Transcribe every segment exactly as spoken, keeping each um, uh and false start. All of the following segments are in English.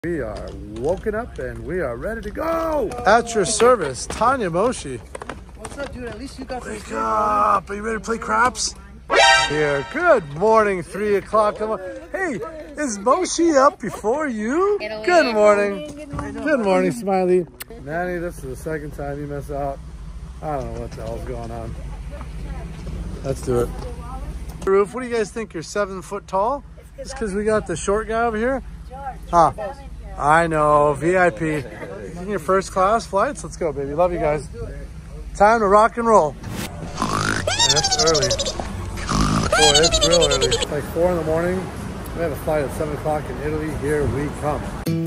We are woken up and we are ready to go. At your service, Tanya Moshi. What's up, dude? At least you got Wake up. Are you ready to play craps? Here. Good morning, three o'clock. Hey, is Moshi up before you? Good morning. Good morning, Smiley. Manny, this is the second time you mess out. I don't know what the hell's going on. Let's do it. Roof, what do you guys think? You're seven foot tall? It's because we got the short guy over here? Huh. I know, V I P. In your first class flights? Let's go, baby. Love you guys. Time to rock and roll. And it's early. Boy, it's real early. It's like four in the morning. We have a flight at seven o'clock in Italy. Here we come.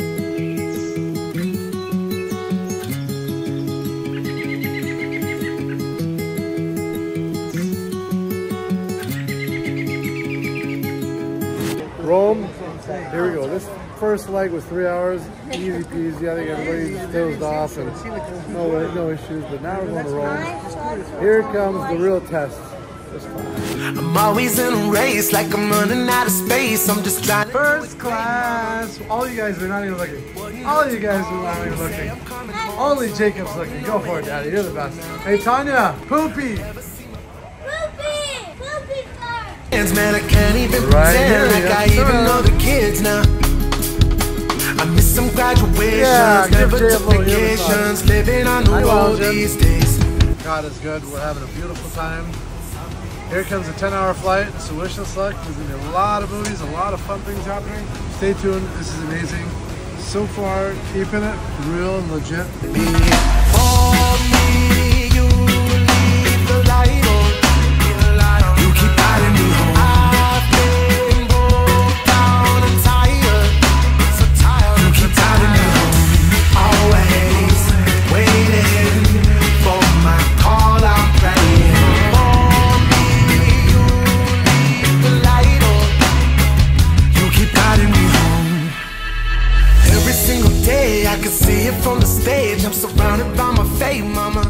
Rome. Here we go. This first leg was three hours, easy peasy. I think everybody just dozed off and no, no issues. But now we're going to Rome. Here comes the real test. I'm always in a race, like I'm running out of space. I'm just trying to first class. All you guys are not even looking. All you guys are not even looking. Only Jacob's looking. Go for it, Daddy. You're the best. Hey, Tanya, Poopy. Man, I can't even right pretend here, like yes, I sir. even know the kids now. I miss some graduations, yeah, never took vacations, living on the road these days. God is good. We're having a beautiful time. Here comes a ten hour flight, so wish us luck. There's going to be a lot of movies, a lot of fun things happening. Stay tuned. This is amazing. So far, keeping it real and legit. For me, you leave the light on. You keep guiding me home. I've been broke down and tired, so tired. You keep guiding me home. Always waiting for my call. I'm praying. For me, you leave the light on. You keep guiding me home. Every single day I can see it from the stage. I'm surrounded by my faith, mama.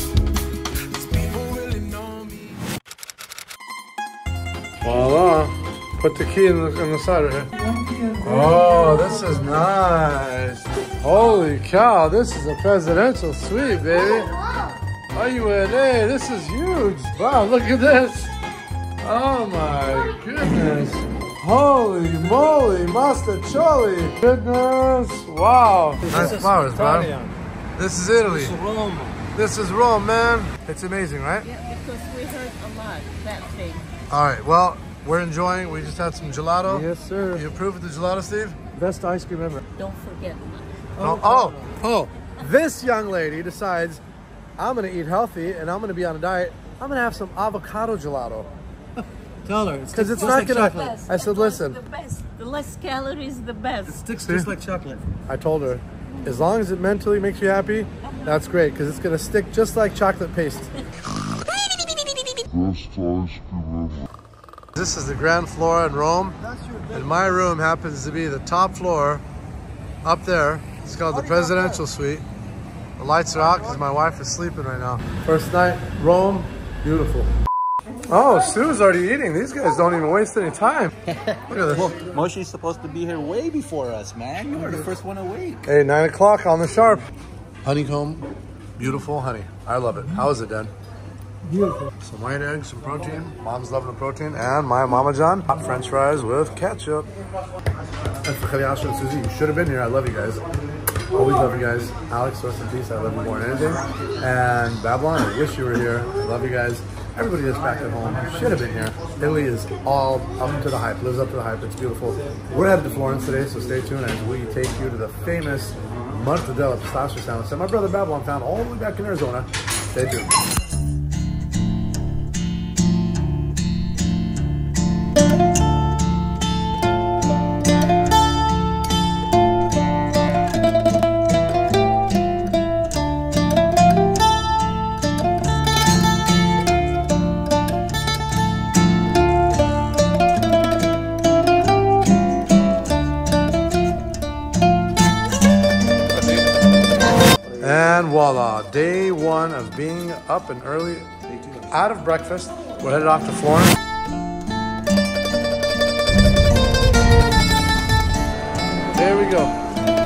Voila. Put the key in the, in the side right here. Oh, this is nice. Holy cow, this is a presidential suite, baby. Are you in? Hey, this is huge. Wow, look at this. Oh my goodness. Holy moly, mastacholi. Goodness. Wow. Nice flowers, bro. This is Italy. This is Rome. This is Rome, man. It's amazing, right? Yeah, because we heard a lot that thing. All right, well, we're enjoying. We just had some gelato. Yes, sir. You approve of the gelato, Steve? Best ice cream ever. Don't forget. Oh, oh, oh. This young lady decides, I'm going to eat healthy and I'm going to be on a diet. I'm going to have some avocado gelato. Tell her. Because it's just not like going chocolate. to... I said, listen. The best. The less calories, the It best. sticks just like chocolate. I told her, as long as it mentally makes you happy, that's great. Because it's going to stick just like chocolate paste. This is the Grand Flora in Rome, and my room happens to be the top floor up there. It's called the Presidential Suite. The lights are out because my wife is sleeping right now. First night, Rome, beautiful. Oh, Sue's already eating. These guys don't even waste any time. Look at this. Well, Moshi's supposed to be here way before us, man. You were the first one awake. Hey, nine o'clock on the sharp. Honeycomb, beautiful honey. I love it. How is it, Dan? Beautiful. Some white eggs, some protein. Mom's loving the protein. And my Mama John, hot French fries with ketchup. And for Khaliasha and Susie, you should have been here. I love you guys. Always love you guys. Alex, rest in peace. I love you more than anything. And Babylon, I wish you were here. I love you guys. Everybody that's back at home should have been here. Italy is all up to the hype. Lives up to the hype. It's beautiful. We're headed to Florence today, so stay tuned as we take you to the famous Mortadella pistachio sandwich that my brother Babylon found all the way back in Arizona. Stay tuned. And voila, day one of being up and early, out of breakfast. We're headed off to Florence. There we go.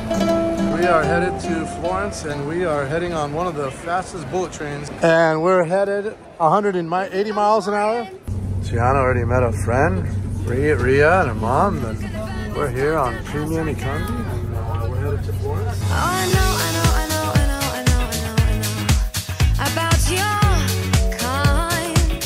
we are headed to Florence, and we are heading on one of the fastest bullet trains. And we're headed one hundred eighty miles an hour. Gianna already met a friend, Ria, Ria and her mom, and we're here on Premium Economy, and uh, we're headed to Florence. Oh, I know, I know, I know, I know, I know, I know, I know about your kind.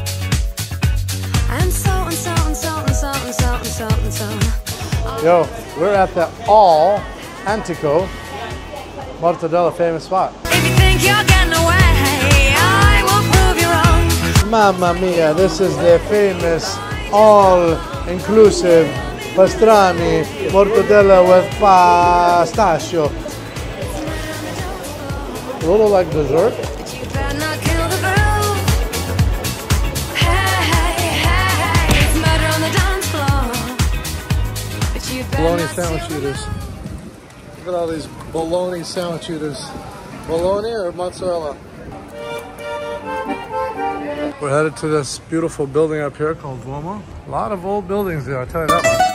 And so and so and so and so and so and so and so. Yo, we're at the All Antico Mortadella famous spot. If you think you're getting away, I will prove you wrong. Mamma mia, this is the famous all-inclusive pastrami mortadella with pistachio. A little like dessert. But you better not kill the groove. Hey, hey, hey, hey, it's murder on the dance floor. But you better Bologna not sandwich steal the eaters. Look at all these bologna sandwich eaters. Bologna or mozzarella? We're headed to this beautiful building up here called Duomo. A lot of old buildings there, I'll tell you that much.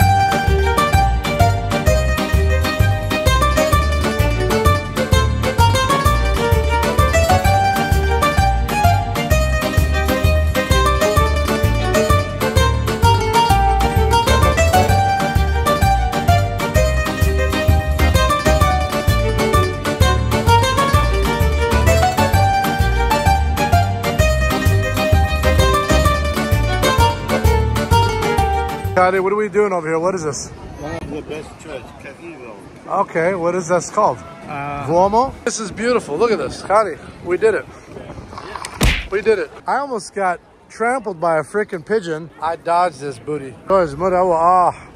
Scotty, what are we doing over here? What is this? One of the best church, cathedral. Okay, what is this called? Uh, Duomo? This is beautiful. Look at this. Scotty, we did it. We did it. I almost got trampled by a freaking pigeon. I dodged this booty. Ah.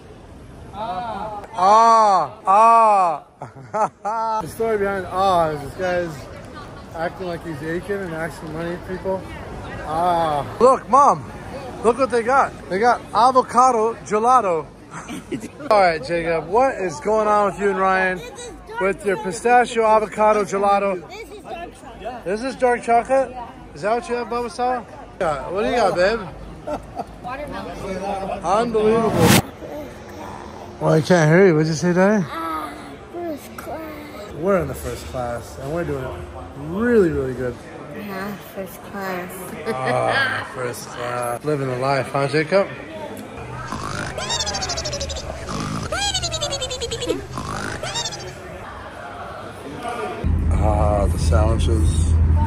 Ah. Ah. The story behind ah is this guy's acting like he's aching and asking money at people. Ah. Look, Mom. Look what they got. They got avocado gelato. All right, Jacob, what is going on with you and Ryan with your pistachio avocado gelato? This is dark chocolate. This is dark chocolate? Is that what you have, Bubba Saw? Yeah. What do you got, babe? Watermelon. Unbelievable. Well, I can't hear you. What'd you say, Daddy? Ah, first class. We're in the first class, and we're doing it really, really good. Yeah, first class. Ah, first class. Living the life, huh, Jacob? Ah, the sandwiches.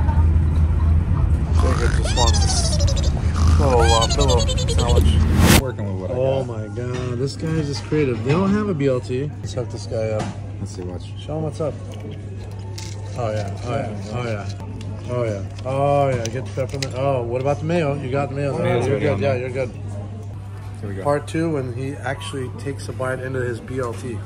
Jacob just wants this little uh, pillow sandwich. Working with what Oh I got. my god, this guy is just creative. They don't have a B L T. Let's hook this guy up. Let's see what. Show him what's up. Oh yeah, oh yeah, oh yeah. Oh yeah, oh yeah, get the peppermint. Oh, what about the mayo? You got the mayo. Mayo's You're already good, on yeah, there. you're good. Here we go. Part two, when he actually takes a bite into his B L T.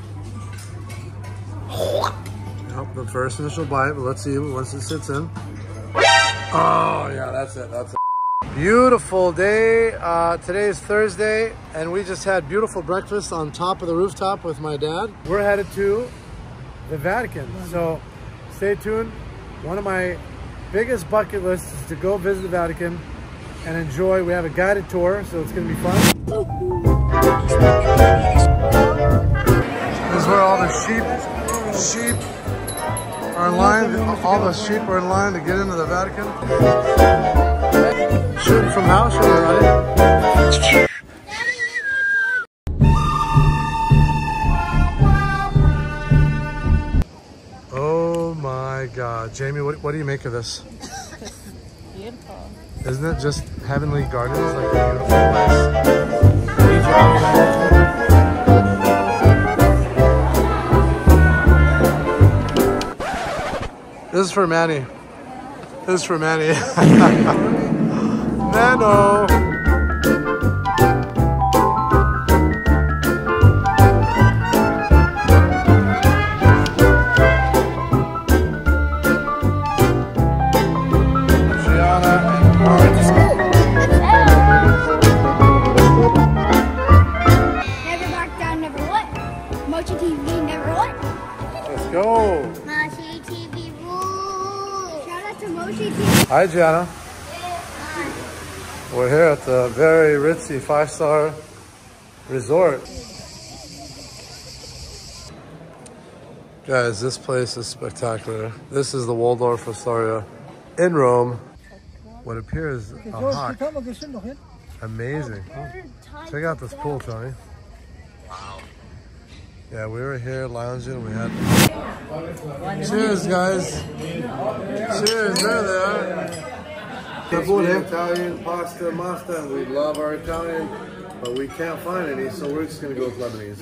Nope, the first initial bite, but let's see once it sits in. Oh yeah, that's it, that's it. Beautiful day. Uh, today is Thursday, and we just had beautiful breakfast on top of the rooftop with my dad. We're headed to the Vatican, so stay tuned. One of my biggest bucket lists is to go visit the Vatican and enjoy. We have a guided tour, so it's going to be fun. This is where all the sheep, sheep are in line. All the sheep are in line to get into the Vatican. Shooting from house, right? Oh my God, Jamie, what, what do you make of this? Beautiful. Isn't it just heavenly gardens, like a beautiful place? This is for Manny. This is for Manny. Nano. Never back down, never what? Mochi T V, never what? Let's go. Mochi T V rule. Shout out to Mochi T V. Hi, Gianna. We're here at the very ritzy five-star resort. Guys, this place is spectacular. This is the Waldorf Astoria in Rome. What appears a hawk. Amazing. Check out this pool, Tony. Wow. Yeah, we were here lounging. We had. Cheers, guys. Cheers. There they are. Italian pasta, masta. We love our Italian, but we can't find any, so we're just gonna go with Lebanese.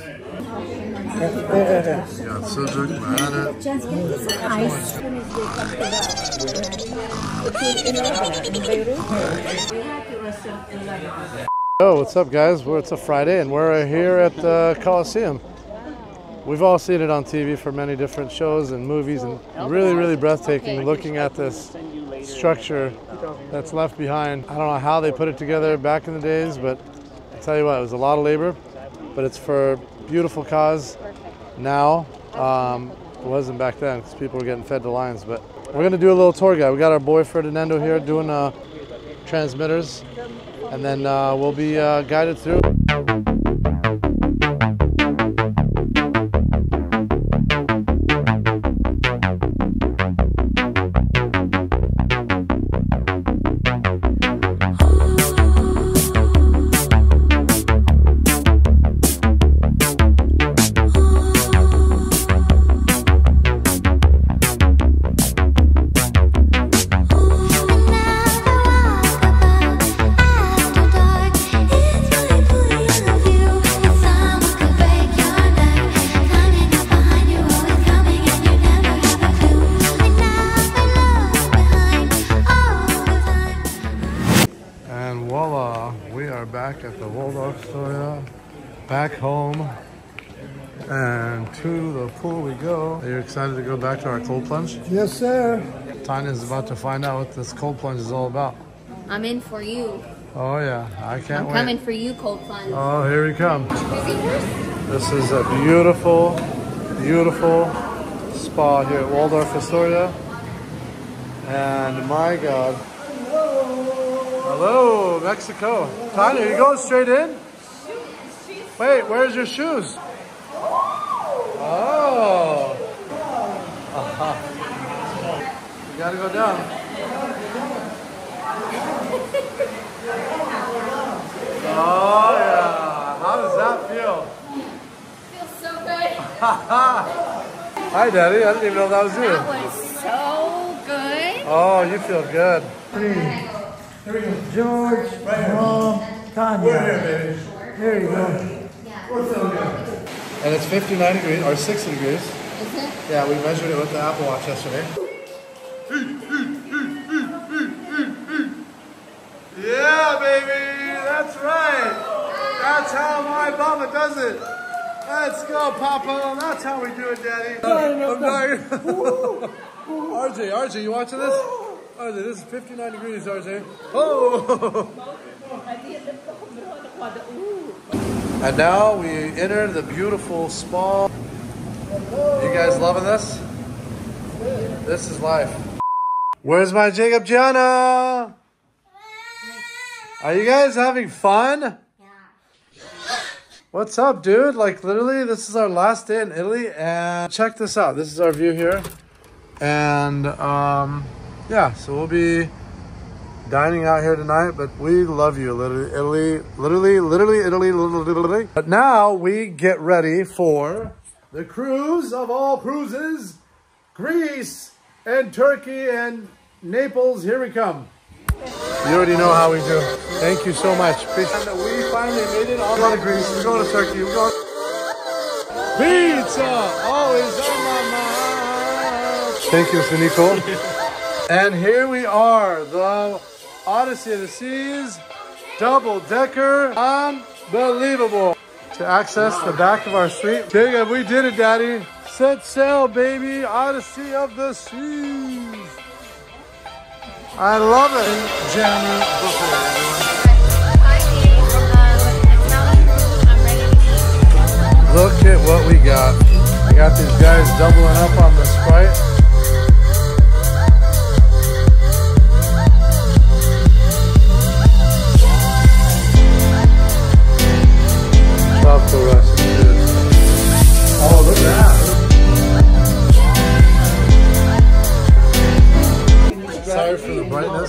Yeah, sujuk, banana. Just get this ice. Oh, what's up, guys? Well, it's a Friday, and we're here at the Colosseum. We've all seen it on T V for many different shows and movies, and really, really breathtaking looking at this structure that's left behind. I don't know how they put it together back in the days, but I'll tell you what, it was a lot of labor, but it's for beautiful cause now. Um, it wasn't back then because people were getting fed to lions, but we're gonna do a little tour guide. We got our boy Ferdinando here doing uh, transmitters, and then uh, we'll be uh, guided through. Back at the Waldorf Astoria, back home, and to the pool we go. Are you excited to go back to our cold plunge? Yes, sir. Tanya's about to find out what this cold plunge is all about. I'm in for you. Oh yeah, I can't I'm wait. coming for you, cold plunge. Oh, here he comes. This is a beautiful, beautiful spa here at Waldorf Astoria. And my God. Hello, Mexico. Tanya, are you going straight in? Wait, where's your shoes? Oh. Uh-huh. You gotta go down. Oh, yeah. How does that feel? Feels so good. Hi, Daddy. I didn't even know that was you. That was so good. Oh, you feel good. Here we go. George, Mom, Tanya. We're here, baby. There you go. And it's fifty-nine degrees, or sixty degrees. Is it? Yeah, we measured it with the Apple Watch yesterday. Yeah, baby, that's right. That's how my mama does it. Let's go, Papa. That's how we do it, Daddy. I'm dying. R J, R J, you watching this? R J, this is fifty-nine degrees, R J. Oh! And now we enter the beautiful spa. You guys loving this? This is life. Where's my Jacob Gianna? Are you guys having fun? Yeah. What's up, dude? Like, literally, this is our last day in Italy, and check this out. This is our view here. And, um, yeah, so we'll be dining out here tonight, but we love you, literally, Italy, literally, literally, Italy, literally, literally. But now we get ready for the cruise of all cruises, Greece and Turkey and Naples. Here we come. You already know how we do. Thank you so much. And we finally made it. All going to Greece. We're going to Turkey. We're going. Pizza, always on my mind. Thank you, Mister Nico. And here we are, the Odyssey of the Seas, double decker, unbelievable. To access the back of our suite. Jacob, we did it, Daddy. Set sail, baby, Odyssey of the Seas. I love it. Jammer buffet, everyone. Look at what we got. I got these guys doubling up on the Sprite. Tropical rest. Oh, look at that.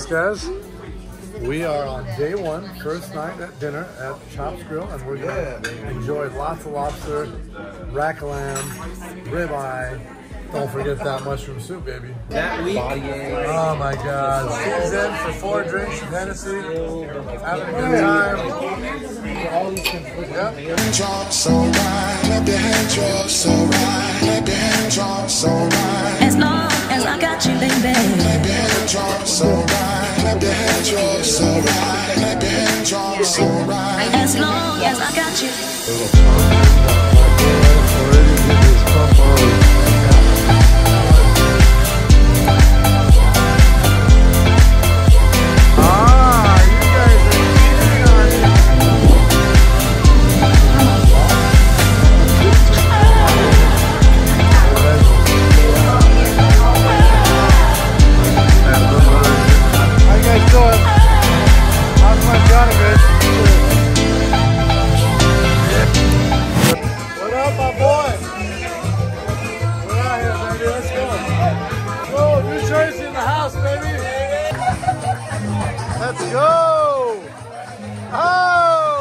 this, guys. We are on day one, first night at dinner at Chops Grill, and we're gonna yeah, enjoy lots of lobster, rack of lamb, ribeye. Don't forget that mushroom soup, baby. That week. Oh my God. Season for four drinks of Hennessy. Having a good time. Yep. Drop so right, let your hand drop so right, let your hand drop so right. As long as I got you, baby. Let your hand drop so right, let your hand drop so right, let your hand drop so right. As long as I got you. Let's go! Oh!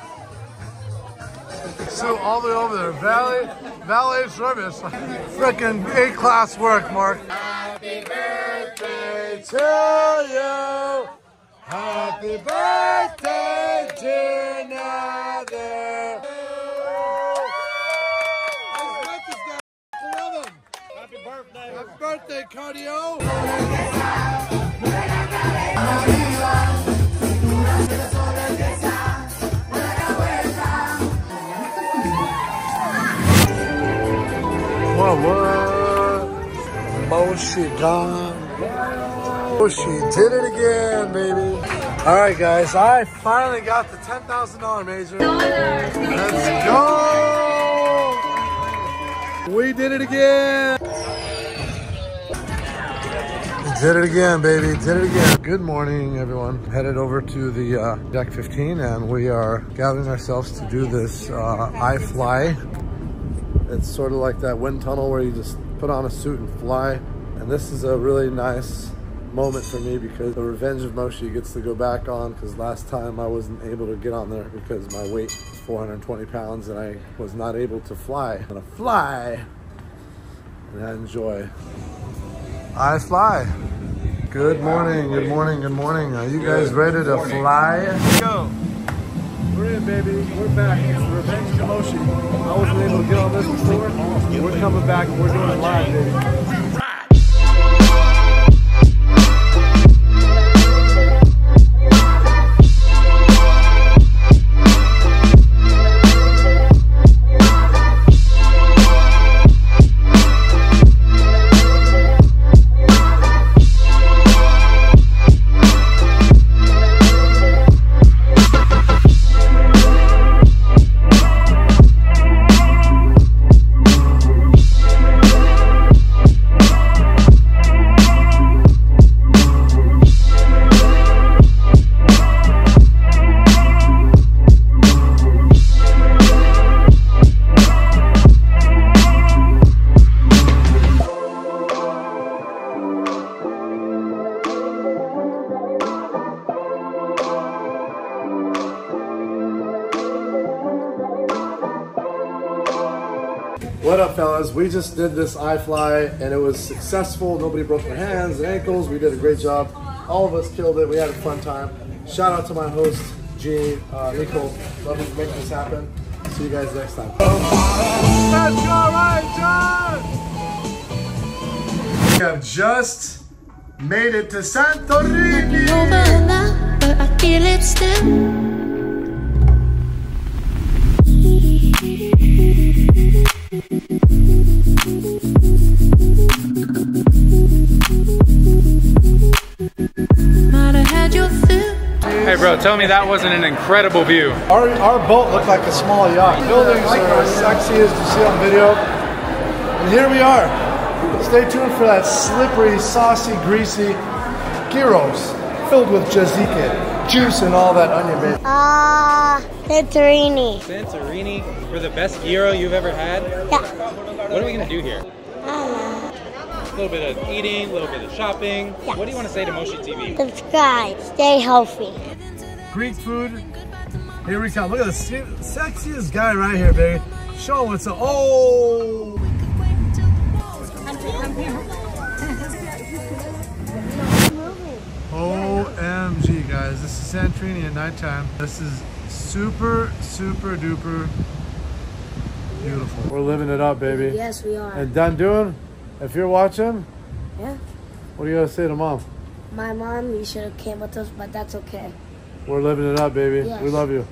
So all the way over there, valet, valet service. Frickin' A-class work, Mark. Happy birthday to you. Happy birthday, dear Nather. Happy birthday. Happy birthday, cardio. What, what? Moshi gone. Moshi did it again, baby. All right, guys, I finally got the ten thousand dollar major. Let's go. We did it again. Did it again, baby. Did it again. Good morning, everyone. Headed over to the uh, deck fifteen, and we are gathering ourselves to do this uh, iFly. It's sort of like that wind tunnel where you just put on a suit and fly. And this is a really nice moment for me because the Revenge of Moshi gets to go back on, because last time I wasn't able to get on there because my weight was four hundred twenty pounds and I was not able to fly. I'm gonna fly and enjoy. I fly. Good morning, good morning, good morning. Are you guys ready to fly? Let's go. We're in, baby. We're back. It's the Revenge of Moshi. I wasn't able to get on this before. We're coming back and we're doing it live, baby. What up, fellas? We just did this iFly and it was successful. Nobody broke their hands and ankles. We did a great job. All of us killed it. We had a fun time. Shout out to my host, G, uh, Nico. Love you for making this happen. See you guys next time. Let's go, Ryan John! We have just made it to Santorini. But I feel it still. Hey bro, tell me that wasn't an incredible view. Our, our boat looked like a small yacht. Buildings are as sexy as you see on video. And here we are. Stay tuned for that slippery, saucy, greasy gyros filled with tzatziki, juice and all that onion, baby. Ah, uh, Santorini. Santorini for the best gyro you've ever had? Yeah. What are we gonna do here? I don't know. a little bit of eating, a little bit of shopping. What do you want to say to Moshi T V? Subscribe. Stay healthy. Greek food. Here we come. Look at the sexiest guy right here, baby. Show him what's up. Oh! O M G, guys. This is Santorini at nighttime. This is super, super duper beautiful. We're living it up, baby. Yes, we are. And Dandun, if you're watching, Yeah. what do you gotta say to mom? My mom, you should have came with us, but that's okay. We're living it up, baby. Yes. We love you.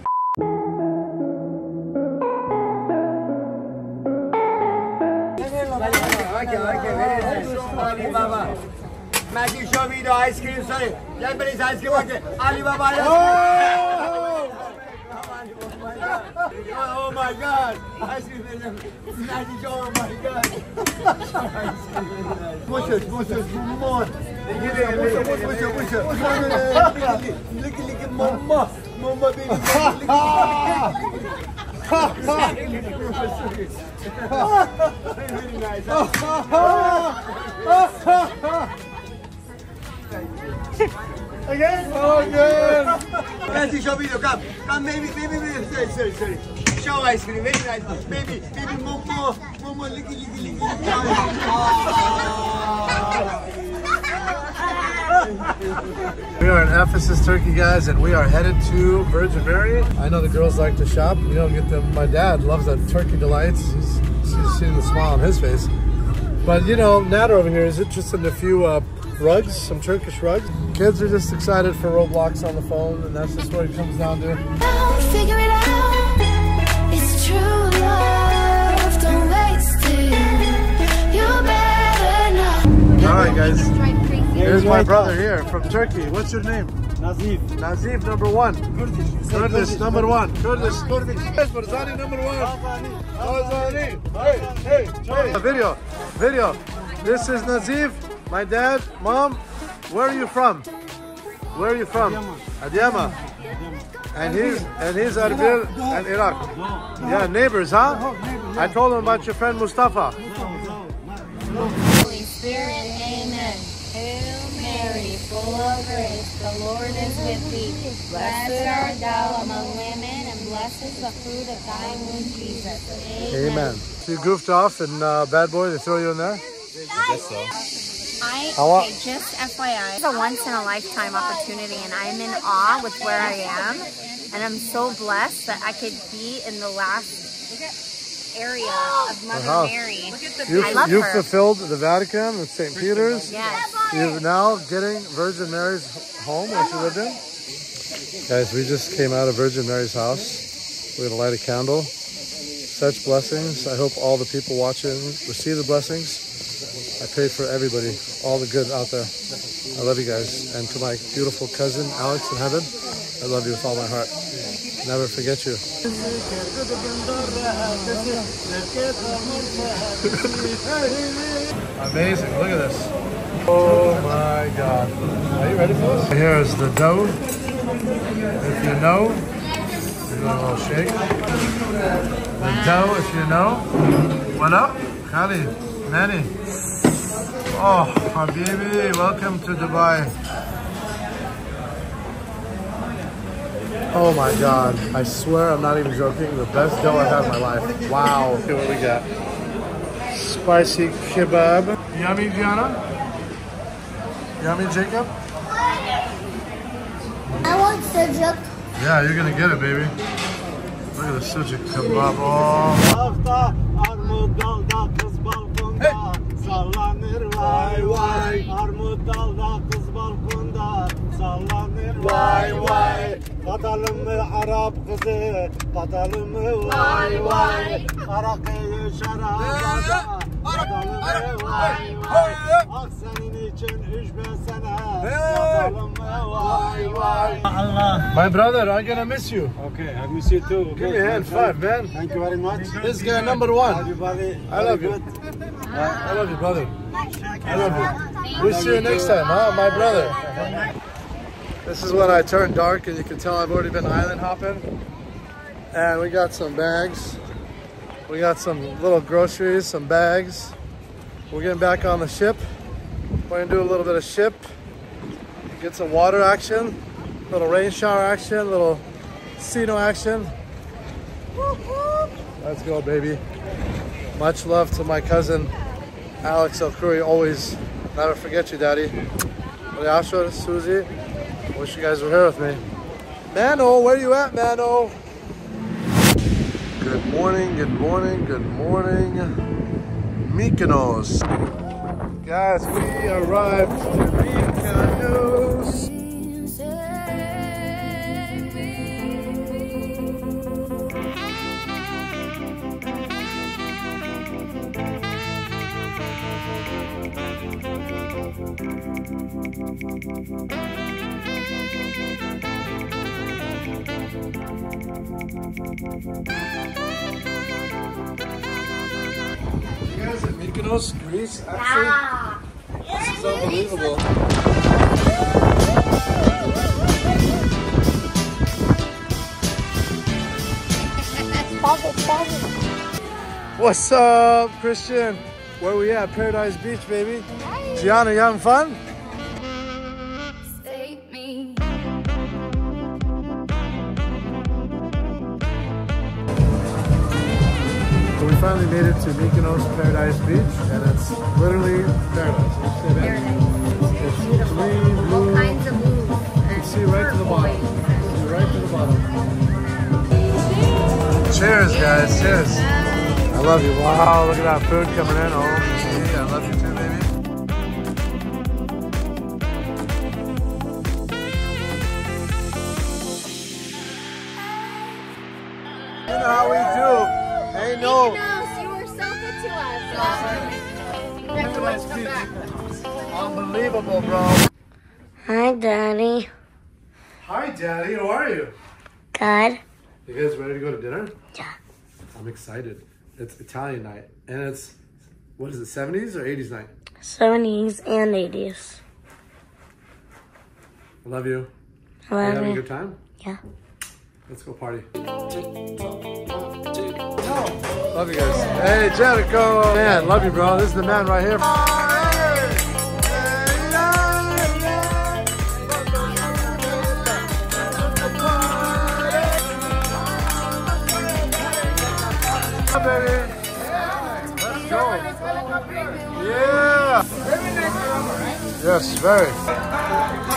Okay, okay, very nice. Alibaba. Magic show me the ice cream, sorry. Japanese ice cream, okay. Alibaba ice cream. Oh, oh my God. Ice cream is magic show, oh my God. Push it, push it, more. Push it, push it, push it. Lick it, lick it, mama. Mama, baby. Lick it, very nice. Again? Oh, good. Magic show video, come. Come, baby, baby, baby. Sorry, sorry, sorry. Show ice cream, very nice. Baby, baby, momo, momo, licky, licky, licky. We are in Ephesus, Turkey, guys, and we are headed to Virgin Mary. I know the girls like to shop. You know, get them. My dad loves that Turkey Delights. He's, he's seeing the smile on his face. But you know, Nader over here is interested in a few uh, rugs, some Turkish rugs. Kids are just excited for Roblox on the phone, and that's just what it comes down to. Figure it out. It's true love. Don't waste it. You better know. All right, guys. Here's my brother here from Turkey. What's your name? Nazif. Nazif, number one. Kurdish, number one. Kurdish, Kurdish. Barzani, number one. Barzani. Hey, hey, hey. Video, video. This is Nazif, my dad, mom. Where are you from? Where are you from? Adyama. And he's and he's Erbil and Iraq. Yeah, neighbors, huh? I told him about your friend Mustafa. Holy Spirit, amen. Hail Mary, full of grace, the Lord is with thee. Blessed art thou among women, and blessed is the fruit of thy womb, Jesus. Amen. Amen. You goofed off and uh, Bad Boy, they throw you in there? I guess so. I, How- okay, just F Y I, it's a once in a lifetime opportunity, and I'm in awe with where I am. And I'm so blessed that I could be in the last area of Mother Uh-huh. Mary. You've, I love you've her. fulfilled the Vatican and Saint Peter's. Yes. You're now getting Virgin Mary's home, where she lived in. Guys, we just came out of Virgin Mary's house. We're gonna light a candle. Such blessings. I hope all the people watching receive the blessings. I pray for everybody, all the good out there. I love you guys. And to my beautiful cousin, Alex in heaven, I love you with all my heart. Never forget you. Amazing, look at this. Oh my God. Are you ready for this? Here is the dough. If you know, do a little shake. The dough, if you know. What up? Kali, Nani. Oh, Habibi, welcome to Dubai. Oh my God, I swear I'm not even joking. The best dough I've had in my life. Wow. Okay, what we got? Spicy kebab. Yummy, Gianna? Yummy, Jacob? I want sujuk. Yeah, you're gonna get it, baby. Look at the sucuk kebab. Oh. Hafta armut dalda kız balkonda sallanır vay vay. Armut dalda kız balkonda sallanır vay vay. Katalım mı Arap kızı, katalım mı vay vay. Arakıyı şarabada, katalım mı vay vay. Ah senin için üzmesene, katalım mı vay vay. Allah. My brother, I'm gonna miss you. Okay, I miss you too. Give me a hand, five, man. Thank you very much. This guy number one. Everybody, I love you. I love you, brother. I love you. We'll see you next time, huh, my brother? This is when I turn dark, and you can tell I've already been island hopping. And we got some bags. We got some little groceries, some bags. We're getting back on the ship. We're gonna do a little bit of ship, get some water action, a little rain shower action, a little casino action. Let's go, baby. Much love to my cousin, Alex El-Khoury. Always never forget you, Daddy. Yashua, Susie, wish you guys were here with me. Mano, where you at, Mano? Good morning, good morning, good morning. Mykonos. Guys, we arrived to Mykonos. You guys at Mykonos, Greece, actually? Yeah. This is unbelievable. What's up, Christian? Where we at? Paradise Beach, baby. Gianna, you having fun? Save me. So we finally made it to Mykonos Paradise Beach, and it's literally paradise. It's green, blue. All kinds of blue. You can see right to the bottom. See right to the bottom. Cheers, guys. Cheers. I love you. Wow, look at that food coming in. Oh, gee, I love you too, baby. You know how we do. Hey, no. You were so good to us. You never want to come back. Unbelievable, bro. Hi, Daddy. Hi, Daddy. How are you? Good. You guys ready to go to dinner? Yeah. I'm excited. It's Italian night, and it's, what is it, seventies or eighties night? seventies and eighties. I love you. I Are you love having a you. good time? Yeah. Let's go party. Love you guys. Hey, Jericho. Man, love you, bro. This is the man right here. Baby. Let's go. Yeah. Yes, very.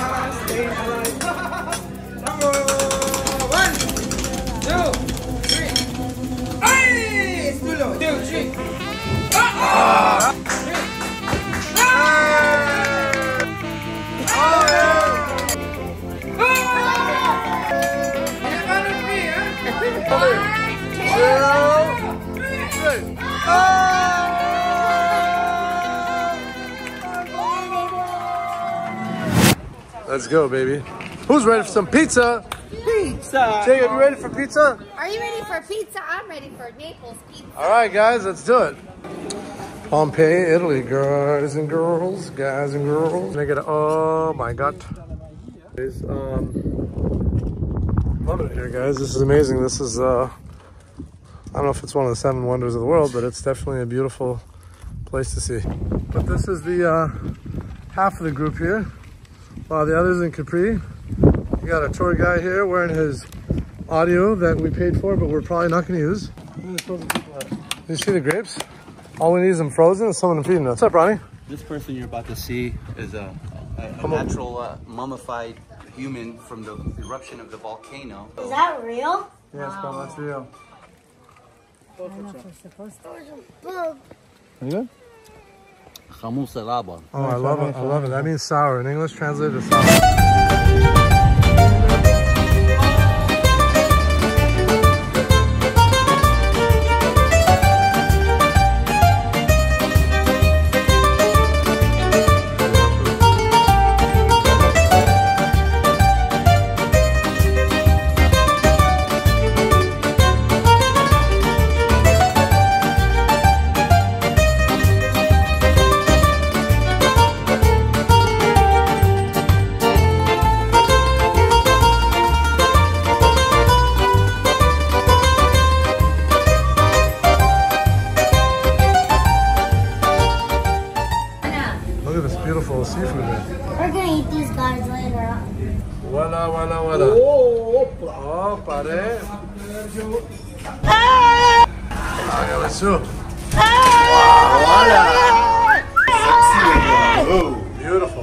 Let's go, baby. Who's ready for some pizza? Pizza! Jacob, you ready for pizza? Are you ready for pizza? I'm ready for Naples pizza. All right, guys, let's do it. Pompeii, Italy, guys and girls, guys and girls. Make it, oh my God. Um, love it here, guys. This is amazing. This is, uh, I don't know if it's one of the seven wonders of the world, but it's definitely a beautiful place to see. But this is the uh, half of the group here, while the others in Capri. We got a tour guy here wearing his audio that we paid for, but we're probably not going to use. You see the grapes? All we need is them frozen and someone feeding us. What's up, Ronnie? This person you're about to see is a, a, a natural uh, mummified human from the eruption of the volcano. Is that real? Yes, Mom, that's real. You good? Chamus elaba. Oh, I love it. I love it. That means sour. In English, translated to sour. beautiful seafood there. We're gonna eat these guys later on. Voila, voila, voila. Oh, opa. Oh, pare. Ah, got it too. Oh. Beautiful.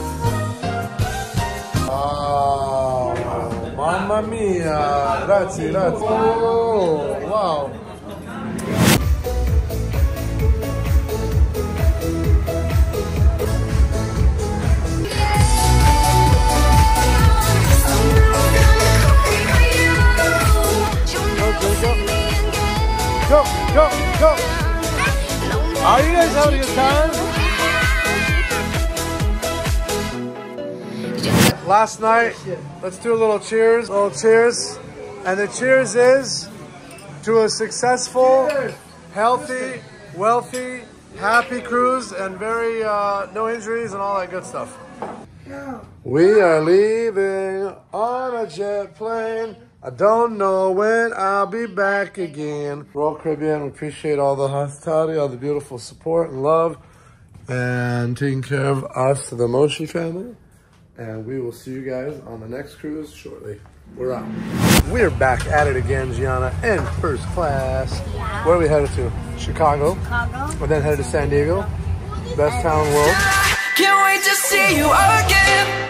Oh, mamma mia. Grazie, grazie. Oh, wow. Go, go, go. Are you guys having a good time? Last night, let's do a little cheers. A little cheers. And the cheers is to a successful, healthy, wealthy, happy cruise and very, uh, no injuries and all that good stuff. We are leaving on a jet plane. I don't know when I'll be back again. Royal Caribbean, we appreciate all the hospitality, all the beautiful support and love, and taking care of us, the Moshi family. And we will see you guys on the next cruise shortly. We're out. We're back at it again, Gianna, in first class. Yeah. Where are we headed to? Chicago. Chicago. And then headed to San Diego. Best town in the world. Can't wait to see you again.